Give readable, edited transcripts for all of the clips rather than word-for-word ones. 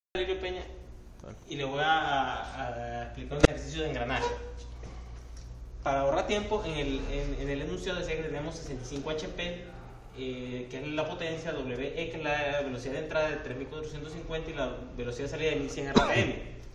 Valerio Peña y le voy a explicar un ejercicio de engranaje. Para ahorrar tiempo, en el enunciado decía que tenemos 65 HP, que es la potencia, WE, que es la velocidad de entrada de 3450 y la velocidad de salida de 1100 RPM.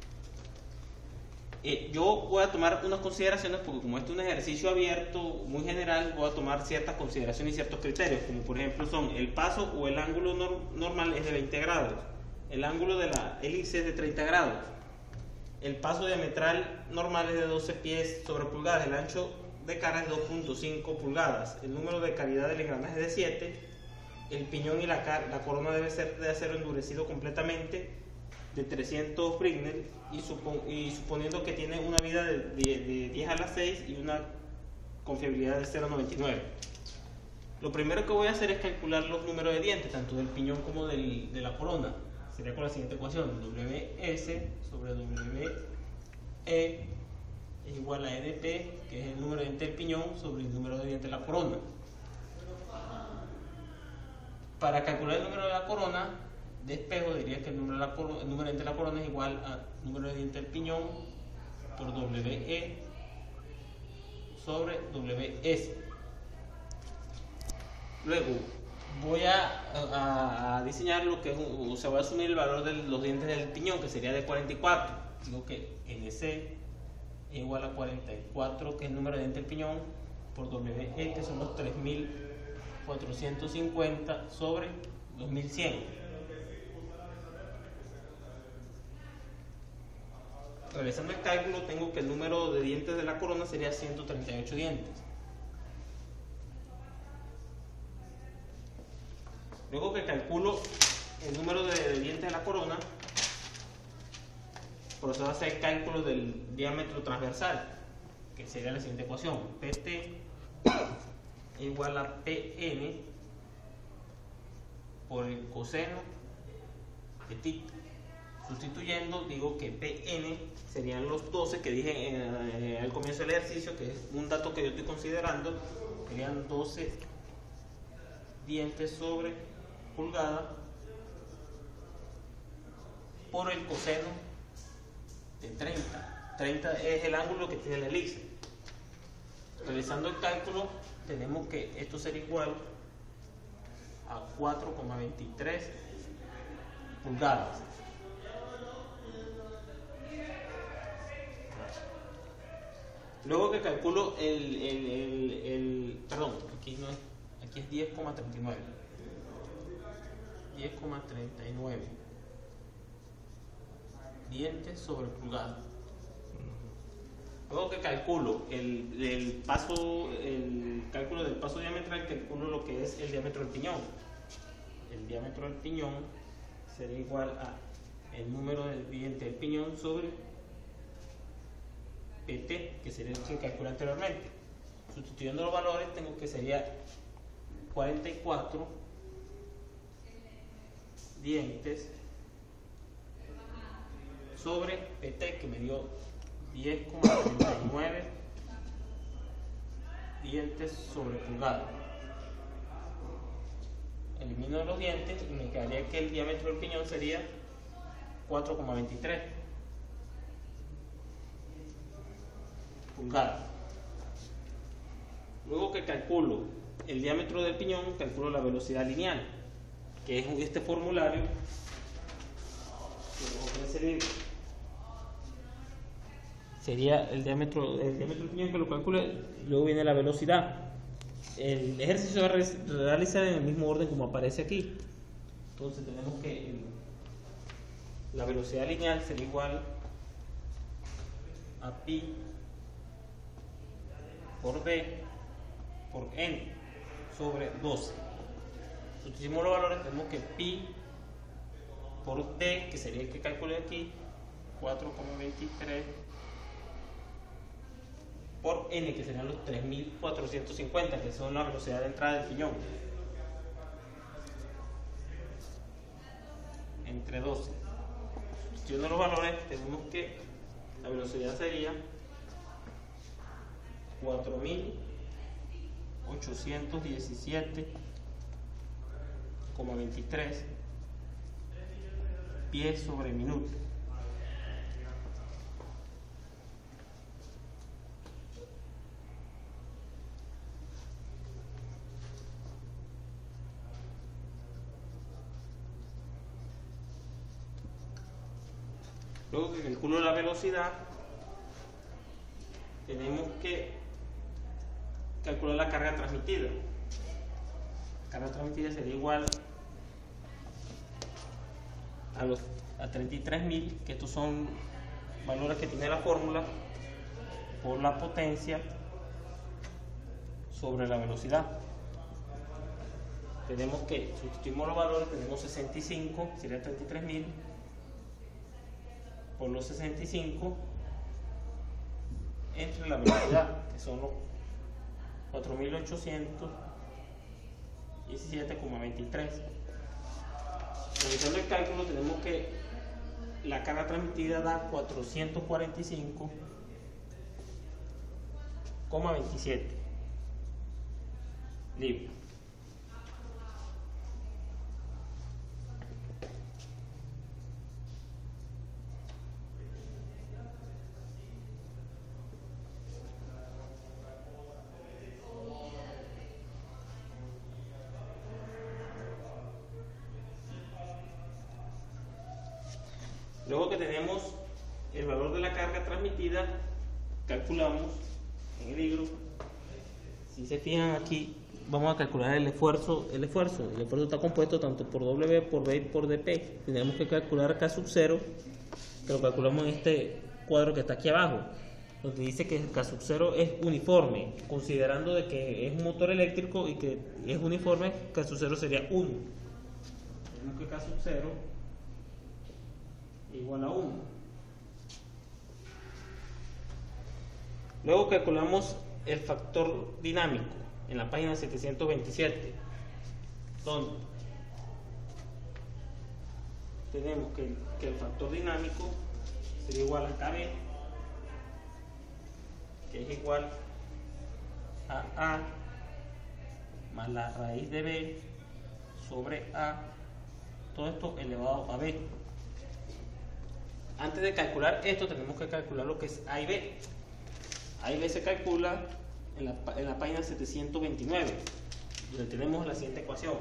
Yo voy a tomar unas consideraciones porque como este es un ejercicio abierto, muy general, voy a tomar ciertas consideraciones y ciertos criterios, como por ejemplo son el paso o el ángulo normal es de 20 grados. El ángulo de la hélice es de 30 grados. El paso diametral normal es de 12 pies sobre pulgadas. El ancho de cara es 2.5 pulgadas. El número de calidad del engranaje es de 7. El piñón y la corona debe ser de acero endurecido completamente de 300 Fresnel y suponiendo que tiene una vida de 10 a la 6 y una confiabilidad de 0.99. Lo primero que voy a hacer es calcular los números de dientes, tanto del piñón como de la corona. Sería con la siguiente ecuación: WS sobre WE es igual a EDP, que es el número de dientes del piñón, sobre el número de dientes de la corona. Para calcular el número de la corona de espejo, diría que el número de dientes de la corona es igual al número de dientes del piñón por WE sobre WS. Luego voy a diseñar lo que es, o sea, voy a asumir el valor de los dientes del piñón, que sería de 44. Digo que NC es igual a 44, que es el número de dientes del piñón, por WE, que son los 3450 sobre 2100. Realizando el cálculo, tengo que el número de dientes de la corona sería 138 dientes. Luego que calculo el número de dientes de la corona, procedo a hacer el cálculo del diámetro transversal, que sería la siguiente ecuación: PT igual a PN por el coseno de θ. Sustituyendo, digo que PN serían los 12 que dije al comienzo del ejercicio, que es un dato que yo estoy considerando. Serían 12 dientes sobre pulgada por el coseno de 30. 30 es el ángulo que tiene la elipse. Realizando el cálculo, tenemos que esto será igual a 4,23 pulgadas. Luego que calculo perdón, aquí no es, aquí es 10,39. 10,39 dientes sobre pulgada. Luego que calculo el cálculo del paso diametral, calculo lo que es el diámetro del piñón. El diámetro del piñón será igual a el número de dientes del piñón sobre PT, que sería el que calculé anteriormente. Sustituyendo los valores, tengo que sería 44 dientes sobre PT, que me dio 10,39 dientes sobre pulgada. Elimino los dientes y me quedaría que el diámetro del piñón sería 4,23 pulgadas. Luego que calculo el diámetro del piñón, calculo la velocidad lineal, que es este formulario que nos ofrece el libro. Sería el diámetro del piñón, que lo calcule. Luego viene la velocidad. El ejercicio se va a realizar en el mismo orden como aparece aquí. Entonces tenemos que la velocidad lineal será igual a pi por b por n sobre 12. Sustituimos los valores, tenemos que pi por d, que sería el que calculé aquí, 4,23 por n, que serían los 3450, que son la velocidad de entrada del piñón, entre 12. Sustituyendo los valores, tenemos que la velocidad sería 4817,23 pies sobre minuto. Luego que calculo la velocidad, tenemos que calcular la carga transmitida. La carga transmitida sería igual a 33.000, que estos son valores que tiene la fórmula, por la potencia sobre la velocidad. Tenemos que, sustituimos los valores, tenemos 65, sería 33.000, por los 65 entre la velocidad, que son los 4.817,23. Realizando el cálculo, tenemos que la carga transmitida da 445,27 libras. Luego que tenemos el valor de la carga transmitida, calculamos en el libro. Si se fijan aquí, vamos a calcular el esfuerzo. El esfuerzo está compuesto tanto por W, por B y por dP. Tenemos que calcular K sub 0, que lo calculamos en este cuadro que está aquí abajo, donde dice que K sub 0 es uniforme, considerando de que es un motor eléctrico y que es uniforme, K sub 0 sería 1. Tenemos que K sub 0 igual a 1. Luego calculamos el factor dinámico en la página 727, donde tenemos que el factor dinámico sería igual a KB, que es igual a A más la raíz de B sobre A, todo esto elevado a B. Antes de calcular esto, tenemos que calcular lo que es A y B. A y B se calcula en la página 729, donde tenemos la siguiente ecuación: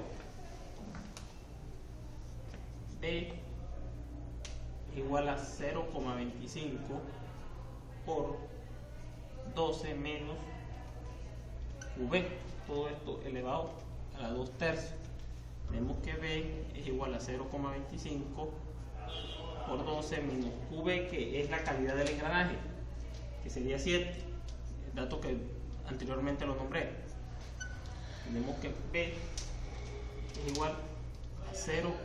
B igual a 0,25 por 12 menos QB, todo esto elevado a la 2/3. Tenemos que B es igual a 0,25 por 12 menos QB, que es la calidad del engranaje, que sería 7, el dato que anteriormente lo nombré. Tenemos que B es igual a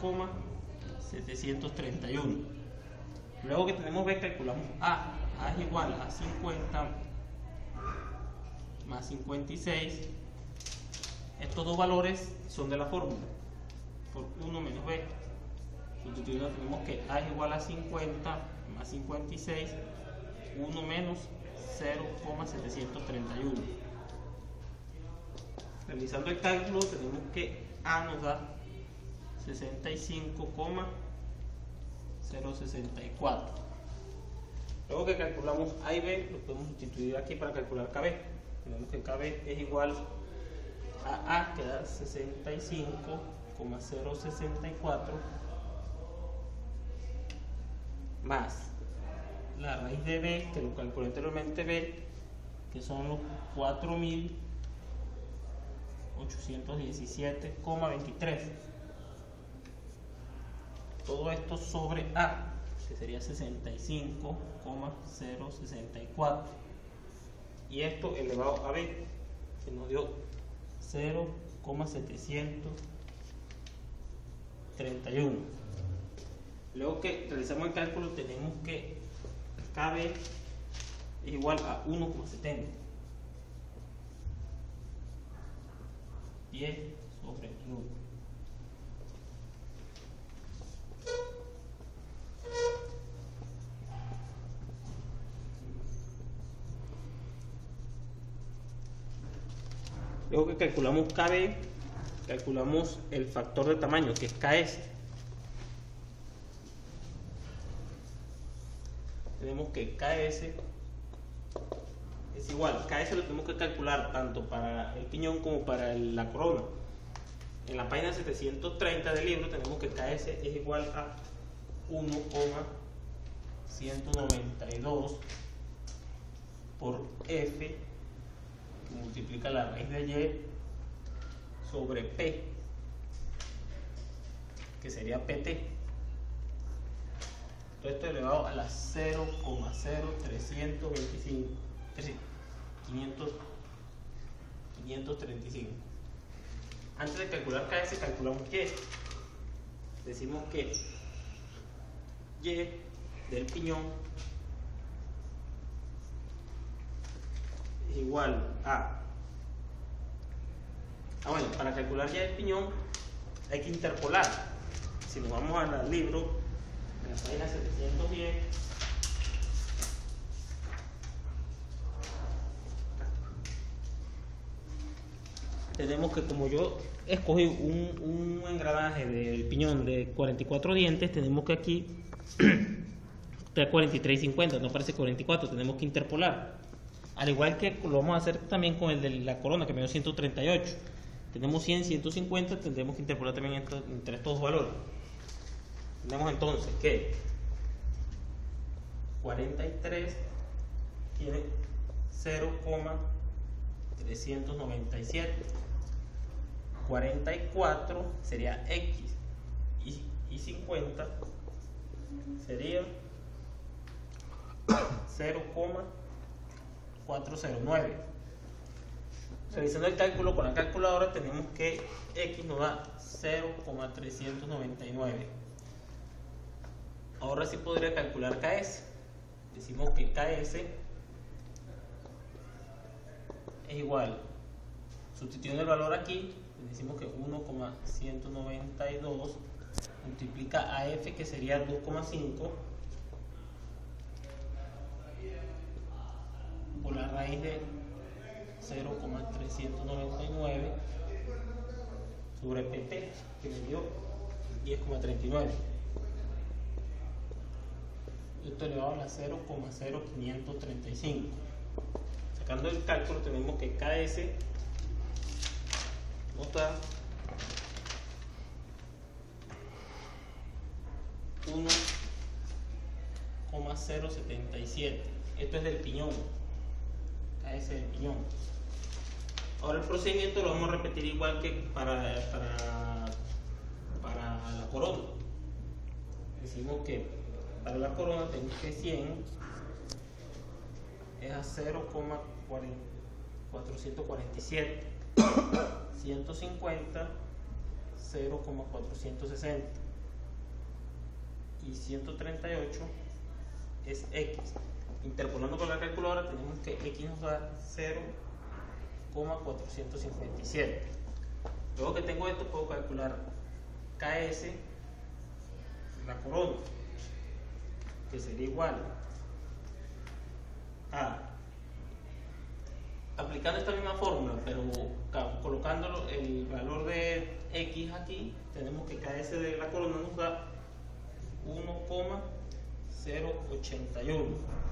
0,731. Luego que tenemos B, calculamos A. A es igual a 50 más 56. Estos dos valores son de la fórmula, por 1 menos B. Sustituyendo, tenemos que A es igual a 50 más 56, 1 menos 0,731. Realizando el cálculo, tenemos que A nos da 65,064. Luego que calculamos A y B, lo podemos sustituir aquí para calcular KB. Tenemos que KB es igual a A, que da 65,064, más la raíz de B, que lo calculé anteriormente, B, que son los 4.817,23. Todo esto sobre A, que sería 65,064. Y esto elevado a B, que nos dio 0,731. Luego que realizamos el cálculo, tenemos que KB es igual a 1,70 pies sobre minuto. Luego que calculamos KB, calculamos el factor de tamaño, que es KS. tenemos que KS es igual. KS lo tenemos que calcular tanto para el piñón como para la corona. En la página 730 del libro tenemos que KS es igual a 1,192 por F, que multiplica la raíz de Y sobre P, que sería PT. Todo esto elevado a la 0,0325, es decir, 535. Antes de calcular KS, calculamos Y. Decimos que Y del piñón es igual a... bueno, para calcular Y del piñón hay que interpolar. Si nos vamos al libro, en la página 710, tenemos que, como yo escogí un engranaje del piñón de 44 dientes, tenemos que aquí está 43.50, no aparece 44, tenemos que interpolar. Al igual que lo vamos a hacer también con el de la corona, que me dio 138. Tenemos 100, 150, tendremos que interpolar también entre estos dos valores. Tenemos entonces que 43 tiene 0,397. 44 sería X y 50 sería 0,409. Realizando el cálculo con la calculadora tenemos que X nos da 0,399. Ahora sí podría calcular KS. Decimos que KS es igual, sustituyendo el valor aquí, decimos que 1,192 multiplica a F, que sería 2,5 por la raíz de 0,399 sobre PP, que me dio 10,39. Esto elevado a la 0,0535. Sacando el cálculo tenemos que KS nos da 1,077. Esto es del piñón, KS del piñón. Ahora el procedimiento lo vamos a repetir igual que para la corona. Decimos que para la corona tenemos que 100 es a 0,447, 150 0,460 y 138 es X. Interpolando con la calculadora tenemos que X nos da 0,457. Luego que tengo esto puedo calcular KS, la corona, que sería igual a, aplicando esta misma fórmula pero colocando el valor de X aquí, tenemos que KS de la corona nos da 1,081.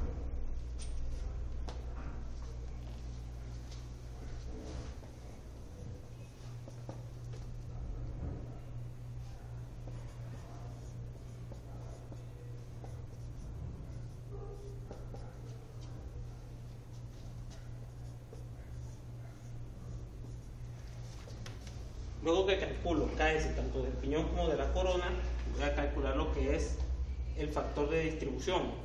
Luego que calculo KS tanto del piñón como de la corona, voy a calcular lo que es el factor de distribución.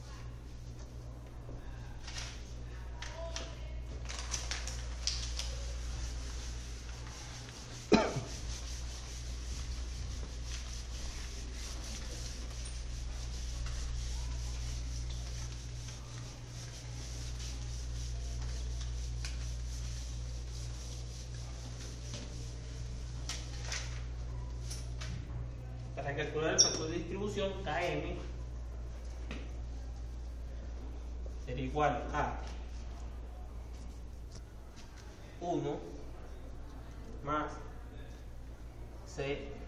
Para calcular el factor de distribución, Km sería igual a 1 más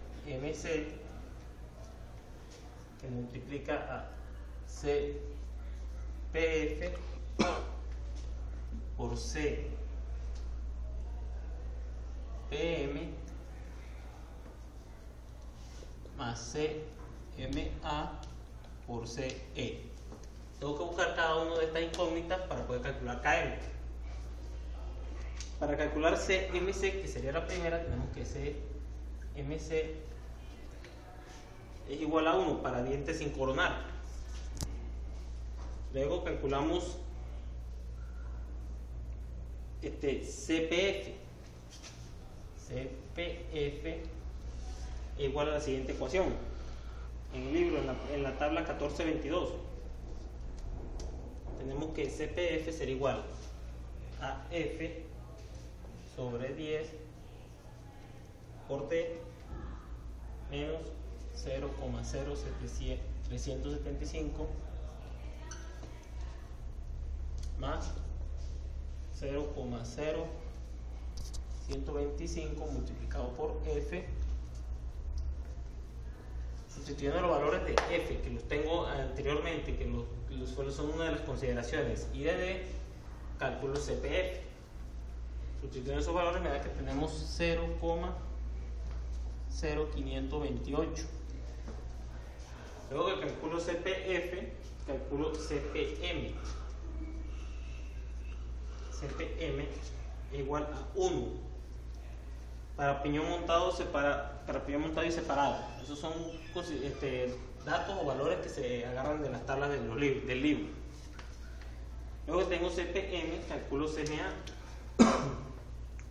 CMC, que multiplica a C PF por C PM más CMA por CE. Tengo que buscar cada una de estas incógnitas para poder calcular KM. Para calcular CMC, que sería la primera, tenemos que CMC es igual a 1 para dientes sin coronar. Luego calculamos CPF. CPF es igual a la siguiente ecuación. En el libro, en la tabla 1422, tenemos que CPF será igual a F sobre 10 por D menos 0,0375 más 0,0125 multiplicado por F, sustituyendo los valores de F que los tengo anteriormente, que son una de las consideraciones, y de D cálculo CPF. Sustituyendo esos valores me da que tenemos 0,0528. Luego que calculo CPF, calculo CPM. CPM es igual a 1 para piñón montado y separado. Esos son datos o valores que se agarran de las tablas del libro. Luego tengo CPM, calculo CMA.